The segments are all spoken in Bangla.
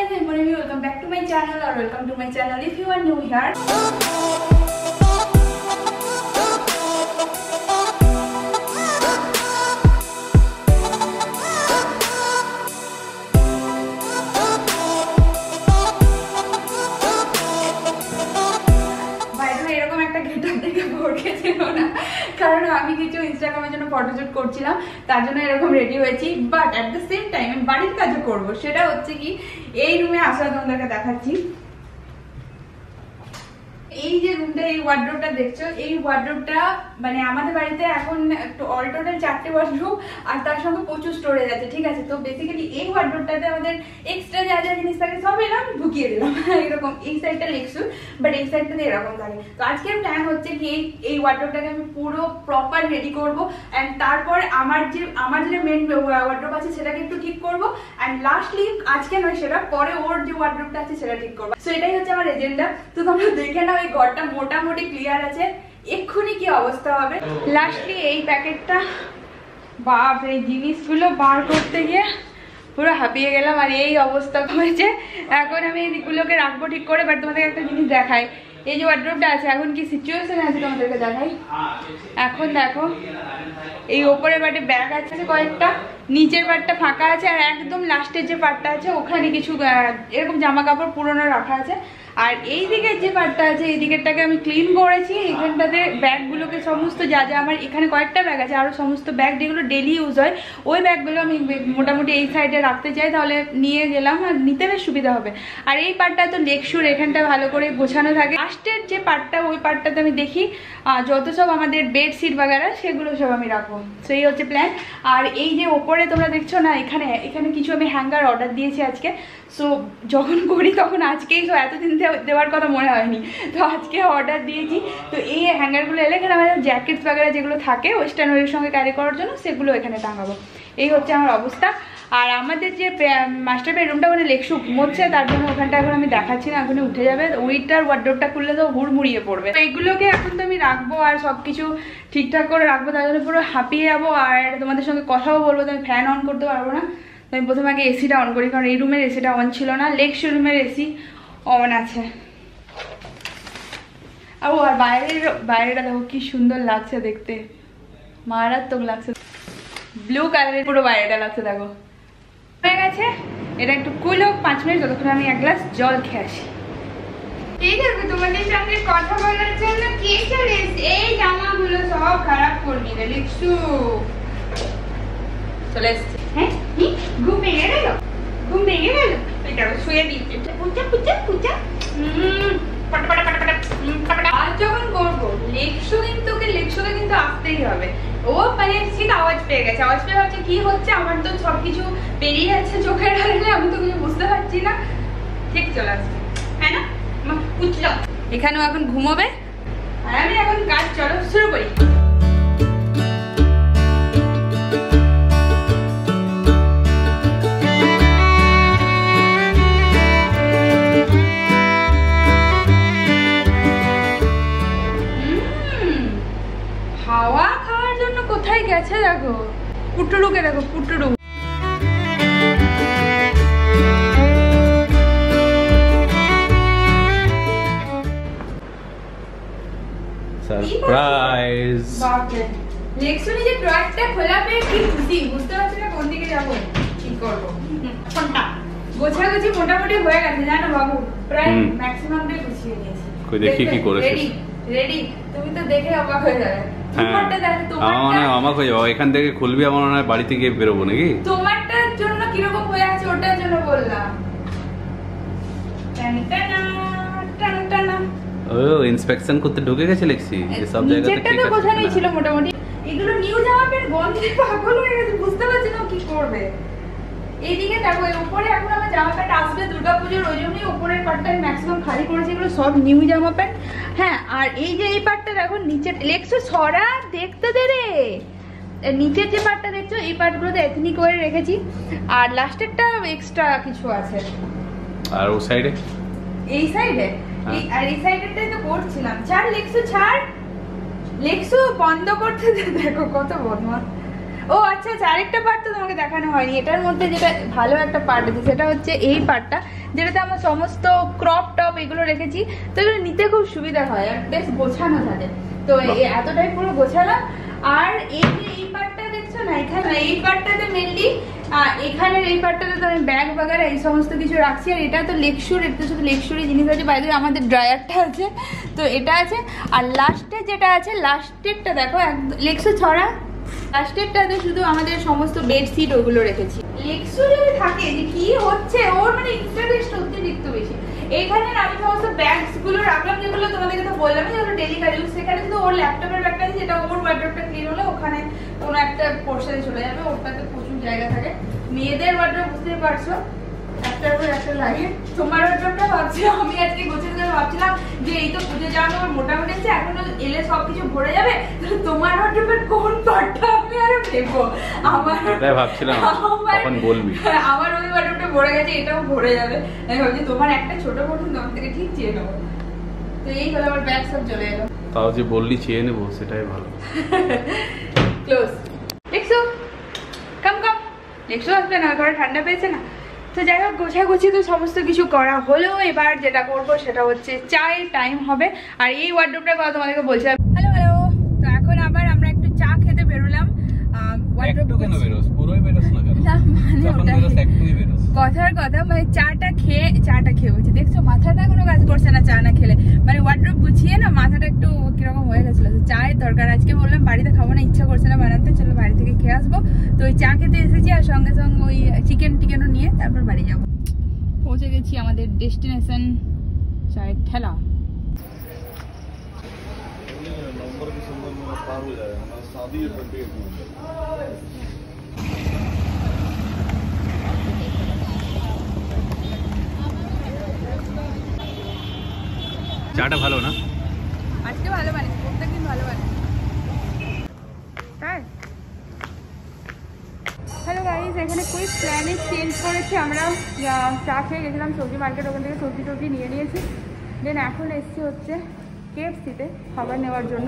guys, I'm Monami. Welcome back to my channel or welcome to my channel if you are new here. কারণ আমি কিছু ইনস্টাগ্রামের জন্য ফটোশুট করছিলাম, তার জন্য এরকম রেডি হয়েছি। But at the same time আমি বাড়ির কাজও করবো। সেটা হচ্ছে কি, এই রুমে আসা তোমাদেরকে দেখাচ্ছি। এই যে রুমটা, এই ওয়ার্ডরোবটা দেখছো, এই ওয়ার্ডরোবটা মানে আমাদের বাড়িতে এখন অল টোটাল 4টে ওয়ার্ডরোব আর তার সঙ্গে প্রচুর স্টোরেজ আছে, ঠিক আছে। তো বেসিক্যালি এই ওয়ার্ডরোবটাতে আমাদের এক্সট্রা যা যা জিনিস থাকে সব এলাম ঢুকিয়ে দিলাম এরকম। এই সাইডটা লেক্সু, বাট এই সাইডটাতে এরকম থাকে। তো আজকের প্ল্যান হচ্ছে কি, এই ওয়ার্ডরোবটাকে আমি পুরো প্রপার রেডি করবো অ্যান্ড তারপর আমার যে মেন ওয়ার্ডরোব আছে সেটাকে একটু ঠিক করবো অ্যান্ড লাস্টলি আজকে নয় সেটা পরে ওর যে ওয়ার্ডরোবটা আছে সেটা ঠিক করবো। তো এটাই হচ্ছে আমার এজেন্ডা। তো তোমরা দেখে নাও, এই ঘরটা মোটামুটি ক্লিয়ার আছে। এক্ষুনি কি অবস্থা হবে। লাস্টলি এই প্যাকেটটা, বাপ, এই জিনিসগুলো বার করতে গিয়ে পুরো হাঁপিয়ে গেলাম আর এই অবস্থা হয়েছে। এখন আমি এই দিকগুলোকে রাখবো ঠিক করে। বাট তোমাদের একটা জিনিস দেখাই, এই যে ওয়ার্ডরোবটা আছে এখন কি সিচুয়েশন আছে তোমাদেরকে দেখাই। এখন দেখো, এই ওপরের পার্টে ব্যাগ আছে কয়েকটা, নিচের পার্টটা ফাঁকা আছে আর একদম লাস্টের যে পার্টটা আছে ওখানে কিছু এরকম জামা কাপড় পুরোনো রাখা আছে। আর এই দিকের যে পার্টটা আছে এই দিকেরটাকে আমি ক্লিন করেছি। এখানটাতে ব্যাগগুলোকে সমস্ত যা যা আমার এখানে কয়েকটা ব্যাগ আছে, আরও সমস্ত ব্যাগ যেগুলো ডেলি ইউজ হয় ওই ব্যাগগুলো আমি মোটামুটি এই সাইডে রাখতে চাই, তাহলে নিয়ে গেলাম আর নিতে বেশ সুবিধা হবে। আর এই পার্টটা তো লেকশুর, এখানটা ভালো করে গোছানো থাকে। লাস্টের যে পার্টটা ওই পার্টটাতে আমি দেখি যত সব আমাদের বেডশিট বাগারা সেগুলো সব আমি রাখবো। সেই হচ্ছে প্ল্যান। আর এই যে ওপরে তোমরা দেখছো না, এখানে কিছু আমি হ্যাঙ্গার অর্ডার দিয়েছি আজকে। সো যখন করি তখন আজকেই, তো এতদিন দেওয়ার কথা মনে হয়নি, তো আজকে অর্ডার দিয়েছি। তো এই হ্যাঙ্গারগুলো এলে এখানে আমাদের জ্যাকেটস বাগেরা যেগুলো থাকে ওয়েস্টার্ন ওয়ের সঙ্গে ক্যারি করার জন্য সেগুলো এখানে টাঙাবো। এই হচ্ছে আমার অবস্থা। আর আমাদের যে মাস্টার বেডরুমটা ওখানে লেকশু ঘুমোচ্ছে, তার জন্য ওখানটা এখন আমি দেখাচ্ছি না, ওখানে উঠে যাবে। ওইটার ওয়ার্ডরোবটা খুললে তো হুড়মুড়িয়ে পড়বে। তো এইগুলোকে এখন তো আমি রাখবো আর সব কিছু ঠিকঠাক করে রাখবো, তার জন্য পুরো হাঁপিয়ে যাবো। আর তোমাদের সঙ্গে কথাও বলবো, তো আমি ফ্যান অন করতে পারবো না। তো আমি প্রথমে আগে এসিটা অন করি, কারণ এই রুমের এসিটা অন ছিল না, লেকশু রুমের এসি অন আছে। আর বাইরেটা দেখো কি সুন্দর লাগছে দেখতে, মারাত্মক লাগছে। ব্লু কালারের পুরো বাইরেটা লাগছে, দেখো হয়ে গেছে। এটা একটু কুল হোক 5 মিনিট, ততক্ষণ আমি এক গ্লাস জল খেয়ে আসি। ঠিক আছে, তোমাদের সঙ্গে কথা বলার জন্য কে চলে এসছে? এই জামাগুলো সব খারাপ করবি রে লিখছু, চলে এসছে। হ্যাঁ, ঘুম ভেঙে গেল, ঘুম ভেঙে গেল। এটা শুয়ে দিচ্ছে, পুচা পুচা পুচা। আজ যখন করবো লেকশো, কিন্তু ওকে লেকশোকে কিন্তু আসতেই হবে। ও মানে ঠিক আওয়াজ পেয়ে গেছে, আওয়াজ পেয়ে ভাবছে কি হচ্ছে, আমার তো সবকিছু বেরিয়ে যাচ্ছে চোখের আড়ালে, আমি তো কিছু বুঝতে পারছি না। ঠিক চলে আসছে, হ্যাঁ না? বুঝলাম। এখানেও এখন ঘুমোবে আর আমি এখন কাজ চলো শুরু করি। হাওয়া খাওয়ার জন্য কোথায় গেছে দেখো, পুটুরুকে দেখো, পুটুরু। সারপ্রাইজ! বাপরে, লেক্সু নিজে ড্রয়ারটা খোলা পেয়ে কি খুশি, বুঝতে পারছি না কোন দিকে যাবো, কি করবো। কোনটা গোছাগুছি মোটামুটি হয়ে গেছে জানো বাবু, প্রায় ম্যাক্সিমামটাই গুছিয়ে নিয়েছি। কই দেখি কি করেছিস। রেডি, তুমি তো দেখে অবাক হয়ে যাবে। অবাক হয়ে যাবো, এখান থেকে খুলবি আমার মনে হয় বাড়িতে গিয়ে বেরোবো নাকি। তোমারটার জন্য কিরকম হয়ে আছে ওটার জন্য বললাম। ও ইন্সপেকশন করতে ঢুকে গেছে লেক্সি, যে সব জায়গাতে ঠিক আছে। গোছানোই ছিল মোটামুটি। এগুলো নিউ জামা প্যান্ট গন্ধে পাগল হয়ে গেছে, বুঝতে পারছি না কি করবে। এইদিকে দেখো, এই উপরে এখন আমার জামা প্যান্ট আসবে দুর্গাপুজোর, ওই জন্যই উপরের পার্টটা আমি ম্যাক্সিমাম খালি করেছি, এগুলো সব নিউ জামা প্যান্ট। হ্যাঁ, আর এই যে এই পার্টটা দেখো নিচের, লেক্সু সরা দেখতে দে রে, নিচের যে পার্টটা দেখছো এই পার্টগুলোতে এথনিক ওয়ারে রেখেছি, আর লাস্টেরটা এক্সট্রা কিছু আছে। আর ও সাইডে, এই সাইডে, আর এই সাইডেরটাই তো করছিলাম। ছাড় লেক্সু, ছাড় লেক্সু, বন্ধ করতে দে। দেখো কত বদমাশ। ও আচ্ছা আচ্ছা, আরেকটা পার্ট তো তোমাকে দেখানো হয়নি। এটার মধ্যে যেটা ভালো একটা পার্ট আছে সেটা হচ্ছে এই পার্টটা, যেটাতে আমরা সমস্ত ক্রপ টপ এগুলো রেখেছি। তো এগুলো নিতে খুব সুবিধা হয় আর বেশ গোছানো থাকে। তো এতটাই পুরো গোছালাম। আর এই যে এই পার্টটা দেখছো না, এখানে এই পার্টটাতে মেনলি এখানের এই পার্টটাতে তো আমি ব্যাগ বাগারা এই সমস্ত কিছু রাখছি। আর এটা তো লেকশুর, এটা শুধু লেকশুরি জিনিস আছে। বাইরে আমাদের ড্রায়ারটা আছে, তো এটা আছে। আর লাস্টে যেটা আছে, লাস্টেরটা দেখো লেকশু ছড়া, লাস্টেরটাতে শুধু আমাদের সমস্ত বেডশিট ওগুলো রেখেছি। লেকশু যদি থাকে যে কি হচ্ছে ওর মানে ইন্টারেস্ট অতিরিক্ত বেশি। এইখানে আমি সমস্ত ব্যাগস গুলো রাখলাম, যেগুলো তোমাদেরকে তো বললাম যেগুলো ডেলি কাজ ইউজ। সেখানে শুধু ওর ল্যাপটপের ব্যাগটা আছে, যেটা ওর ওয়ার্ডরোবটা ক্লিন হলে ওখানে কোনো একটা পোর্শনে চলে যাবে। ওটাতে প্রচুর জায়গা থাকে। মেয়েদের ওয়ার্ডরোব বুঝতেই পারছো, একটার পর একটা লাগে। তোমার ওয়ার্ডরোবটা ভাবছিলাম আমি আজকে গোছাতে গেলে ভাবছিলাম যে এই তো পুজো যাওয়া আমার মোটামুটি আছে, এখন এলে সবকিছু ভরে যাবে, তাহলে তোমার ওয়ার্ডরোবের কোন পার্টটা আমি আরো নেবো। আমার এটাই ভাবছিলাম তখন বলবি। আমার ওই ওয়ার্ডরোবটা ভরে গেছে, এটাও ভরে যাবে। আমি ভাবছি তোমার একটা ছোট বটন তোমার থেকে ঠিক চেয়ে নেবো। তো এই হলো আমার ব্যাগ, সব চলে এলো। তাও যে বললি চেয়ে নেবো সেটাই ভালো। ক্লোজ। লেক্সু কাম কাম। লেক্সু আসবে না, ঘরে ঠান্ডা পেয়েছে না। তো যাই হোক, গোছাগুছি তো সমস্ত কিছু করা হলো। এবার যেটা করব সেটা হচ্ছে চায়ের টাইম হবে। আর এই ওয়ার্ডরোবটার কথা তোমাদেরকে বলছিলাম। Hello hello. তো এখন আবার আমরা একটু চা খেতে বেরোলাম। কথার কথা মানে চাটা খেয়ে বলছি, দেখছো মাথাটা কোনো কাজ করছে না চা না খেলে। মানে ওয়ার্ডরোব গুছিয়ে না মাথাটা একটু কিরকম হয়ে গেছিল। চায়ের দরকার। আজকে বললাম বাড়িতে খাবো না, ইচ্ছা করছে না বানাতে, চলো বাড়ি থেকে খেয়ে আসবো। তো ওই চা খেতে এসেছি আর সঙ্গে সঙ্গে ওই চিকেনও নিয়ে তারপর বাড়ি যাবো। পৌঁছে গেছি আমাদের ডেস্টিনেশন, চায়ের ঠেলা। চাটা ভালো না? আজকে ভালো বানিয়েছি, প্রত্যেকদিন ভালো বানিয়েছি। তাই হ্যালো গাইস, এখানে কুইক প্ল্যানে চেঞ্জ করেছি। আমরা চা খেয়ে গেছিলাম সবজি মার্কেট, ওখান থেকে সবজি টবজি নিয়ে নিয়েছি। দেন এখন এসছি হচ্ছে KFC-তে খাবার নেওয়ার জন্য।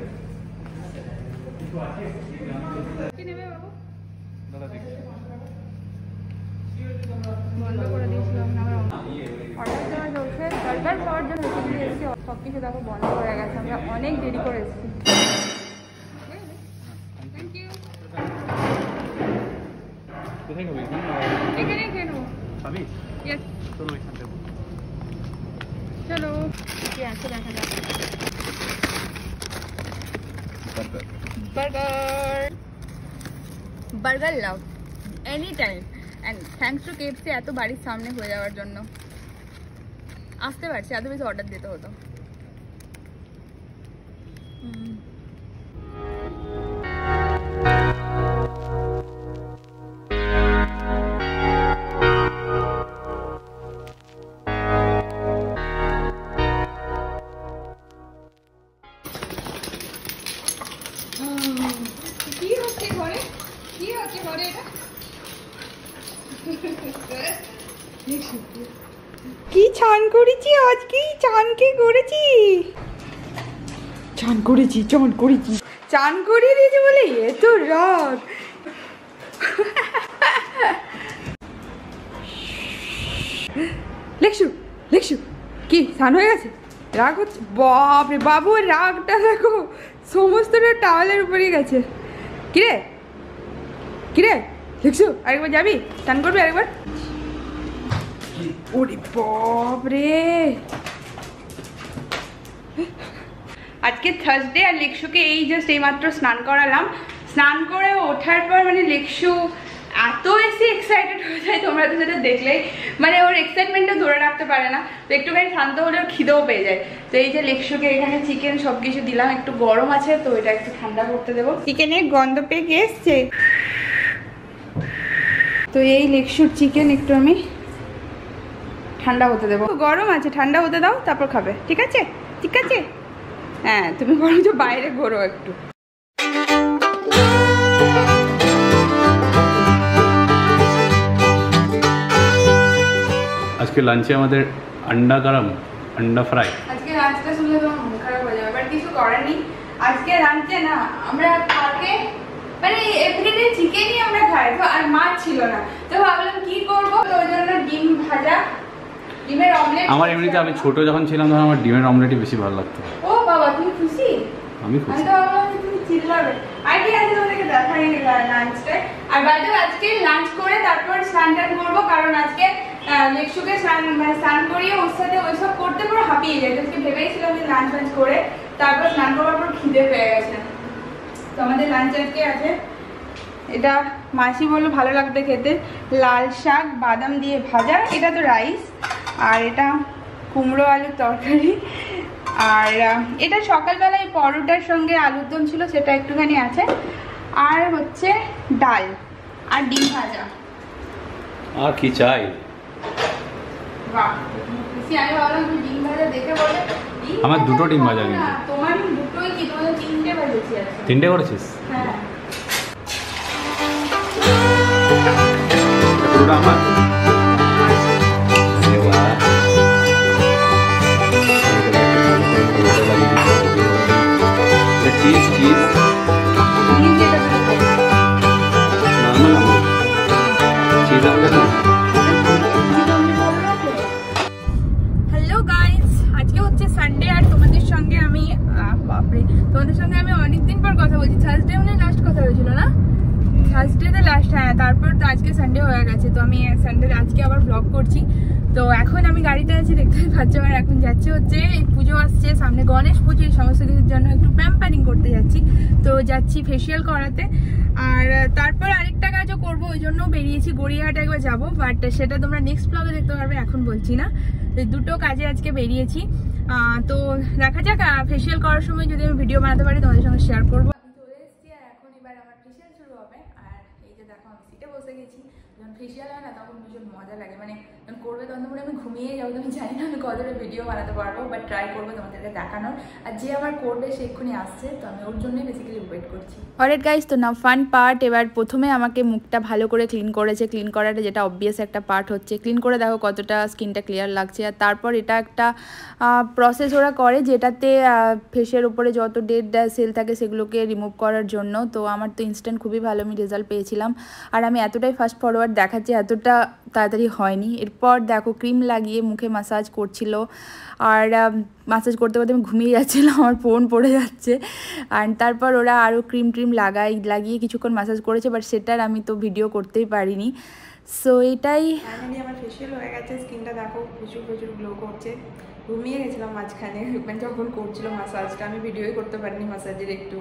কি নেবে বাবু? বন্ধ করে দিয়েছিলাম আমরা অর্ডার দেওয়া চলছে। বার্গার খাওয়ার জন্য এসেছি, সব কিছু দেখো বন্ধ হয়ে গেছে। আমরা অনেক দেরি করে এসেছি। Thank you. কোথায় খাবি? এখানেই খেয়ে নেবো। খাবি? ইয়েস। চলো এখান থেকে। চলো কি আছে দেখা যাক। Burger love any time. And thanks to KFC এত বাড়ির সামনে হয়ে যাওয়ার জন্য। আসতে পারছি, এত বেশি অর্ডার দিতে হতো। কি হচ্ছে ঘরে? কি হচ্ছে ঘরে এটা? কি চান করেছি আজকে? চান কি করেছি? চান করেছি চান করিয়ে দিয়েছি বলে এত রাগ। লেকশু কি স্নান হয়ে গেছে? রাগ হচ্ছে? বাপরে বাবু, রাগটা দেখো সমস্তটা টাওয়ালের উপরেই গেছে। কিরে লেকশু, আরেকবার যাবি? স্নান করবি আরেকবার? ওরে বাপরে, আজকে থার্সডে আর লেকশুকে এই জাস্ট এইমাত্র স্নান করালাম। স্নান করে ওঠার পর মানে লেকশু এত বেশি এক্সাইটেড হয়ে যায়, তোমরা তো সেটা দেখলেই। মানে ওর এক্সাইটমেন্টটা ধরে রাখতে পারে না। তো একটুখানি শান্ত হলে ওর খিদেও পেয়ে যায়। তো এই যে লেকশুকে এখানে চিকেন সব কিছু দিলাম, একটু গরম আছে তো এটা একটু ঠান্ডা করতে দেবো। চিকেনের গন্ধ পেয়ে এসছে। তো এই লেকশুর চিকেন একটু আমি ঠান্ডা হতে দেবো। গরম আছে, ঠান্ডা হতে দাও, তারপর খাবে। ঠিক আছে? হ্যাঁ, তুমি বরঞ্চ বাইরে ঘোরো একটু। আজকে লাঞ্চে আমাদের আন্ডা ফ্রাই। আজকে লাঞ্চটা শুনলে তোমার মন খারাপ হয়ে যাবে, বাট কিছু করার নেই। আজকে লাঞ্চে না, আমরা কালকে মানে এভরিডে চিকেনই আমরা খাই তো, আর মাছ ছিল না, তো ভাবলাম কি করবো, তো ওই জন্য ডিম ভাজা, ডিমের অমলেট। আমার এমনিতে আমি ছোট যখন ছিলাম তখন আমার ডিমের অমলেটই বেশি ভালো লাগতো। ও বাবা, তুমি খুশি? আমি খুশি। তো ভাবলাম তুমি চিল্লাবে। আর ঠিক আছে, তোমাদেরকে দেখাই লাঞ্চটা। আর বাইরে আজকে লাঞ্চ করে তারপর স্নান টান করবো, কারণ আজকে লেকশুকে স্নান করিয়ে ওর সাথে ওইসব করতে পুরো হাঁপিয়ে যায়। আজকে ভেবেছিলাম যে লাঞ্চ ফাঞ্চ করে তারপর স্নান করার পর খিদে পেয়ে গেছে। তো আমাদের লাঞ্চ আজকে আছে, এটা মাসি বললো ভালো লাগবে খেতে, লাল শাক বাদাম দিয়ে ভাজা, এটা তো রাইস, আর এটা কুমড়ো আলুর তরকারি, আর এটা সকালবেলায় পরোটার সঙ্গে আলুর দম ছিল সেটা একটুখানি আছে, আর হচ্ছে ডাল আর ডিম ভাজা। আর কি চাই? বাহ, আমি ভাবলাম তুমি ডিম ভাজা দেখে বলে। আমার দুটো ডিম ভাজা কিন্তু। তোমার দুটোই কি, তোমাদের তিনটে ভাজেছি আছে। তিনটে করেছিস? হ্যাঁ। পুরোটা আমার। চিজ চিজ হ্যালো গাইস, আজকে হচ্ছে সানডে, আর তোমাদের সঙ্গে আমি অনেকদিন পর কথা বলছি। থার্সডে মানে লাস্ট কথা হয়েছিল না, থার্সডেতে লাস্ট। হ্যাঁ, তারপর তো আজকে সানডে হয়ে গেছে, তো আমি সানডে আজকে আবার ব্লগ করছি। তো এখন আমি গাড়িতে আছি, দেখতে পাচ্ছ, আর এখন যাচ্ছি হচ্ছে পুজো আসছে সামনে, গণেশ পুজো, এই সমস্ত কিছুর জন্য একটু প্যাম্পারিং করতে যাচ্ছি। তো যাচ্ছি ফেসিয়াল করাতে, আর তারপর আরেকটা কাজও করবো, ওই জন্য বেরিয়েছি, গড়িয়াহাট একবার যাবো, বাট সেটা তোমরা নেক্সট ব্লগে দেখতে পারবে, এখন বলছি না। দুটো কাজে আজকে বেরিয়েছি, তো দেখা যাক, ফেসিয়াল করার সময় যদি আমি ভিডিও বানাতে পারি তোমাদের সঙ্গে শেয়ার করবো। আমি চলে এসেছি, আর এখন এবার আমার ফেসিয়াল শুরু হবে। আর এই যে দেখো, আমি সিটে বসে গেছি। যখন ফেসিয়াল হয় না তখন ভীষণ মজা লাগে, মানে যখন করবে তখন তো আমি ঘুমিয়ে যাবো। আমি জানি না আমি কতটা ভিডিও বানাতে পারবো, বাট ট্রাই করবো তোমাদেরকে দেখানোর। আর যে আমার করবে সে এক্ষুনি আসছে, তো আমি ওর জন্যই বেসিক্যালি ওয়েট করছি। অলরাইট গাইস, তো না ফান পার্ট। এবার প্রথমে আমাকে মুখটা ভালো করে ক্লিন করেছে, ক্লিন করাটা যেটা অবভিয়াস একটা পার্ট হচ্ছে, ক্লিন করে দেখো কতটা স্কিনটা ক্লিয়ার লাগছে। আর তারপর এটা একটা প্রসেস ওরা করে, যেটাতে ফেসের উপরে যত ডেড সেল থাকে সেগুলোকে রিমুভ করার জন্য। তো আমার তো ইনস্ট্যান্ট খুবই ভালো আমি রেজাল্ট পেয়েছিলাম, আর আমি এতটাই ফাস্ট ফরওয়ার্ড দেখাচ্ছি, এতটা তাড়াতাড়ি হয়নি। এরপর দেখো ক্রিম লাগিয়ে মুখে ম্যাসাজ করছিল, আর ম্যাসাজ করতে করতে আমি ঘুমিয়ে যাচ্ছিলাম, আমার ফোন পড়ে যাচ্ছে। আর তারপর ওরা আরও ক্রিম লাগিয়ে কিছুক্ষণ ম্যাসাজ করেছে, বাট সেটার আমি তো ভিডিও করতেই পারিনি। সো এটাই ফাইনালি আমার ফেসিয়াল হয়ে গেছে, স্কিনটা দেখো প্রচুর গ্লো করছে। ঘুমিয়ে গেছিলাম মাঝখানে, মানে যখন করছিল ম্যাসাজটা, আমি ভিডিওই করতে পারিনি ম্যাসাজের একটু।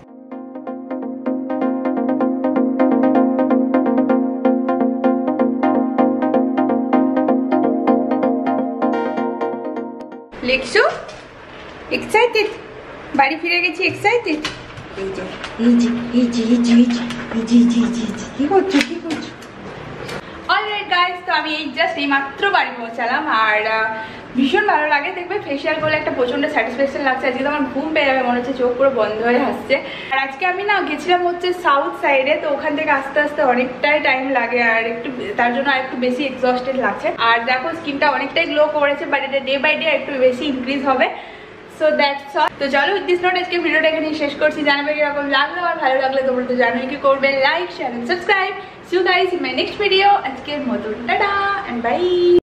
লেকশু এক্সাইটেড, বাড়ি ফিরে গেছি এক্সাইটেড। কি করছো? অলরাইট গাইস, তো আমি এই মাত্র বাড়ি পৌঁছালাম, আর ভীষণ ভালো লাগে। দেখবে ফেসিয়াল করলে একটা প্রচন্ড স্যাটিসফ্যাকশন লাগছে। আজকে তো আমার ঘুম পেয়ে যাবে, মনে হচ্ছে চোখ পুরো বন্ধ হয়ে আসছে। আর আজকে আমি না গেছিলাম হচ্ছে সাউথ সাইডে, তো ওখান থেকে আস্তে আস্তে অনেকটাই টাইম লাগে, আর একটু তার জন্য আর একটু বেশি এক্সস্টেড লাগছে। আর দেখো স্কিনটা অনেকটাই গ্লো করেছে, বাট এটা ডে বাই ডে একটু বেশি ইনক্রিজ হবে। So that's all. তো চলো উইথ দিস নোট আজকে ভিডিওটা এখানে শেষ করছি। জানাবে কিরকম লাগলো, আর ভালো লাগলে তোমরা তো জানোই কি করবে, like share and subscribe. See you guys in my next video. আজকের মতো টাটা এন্ড বাই।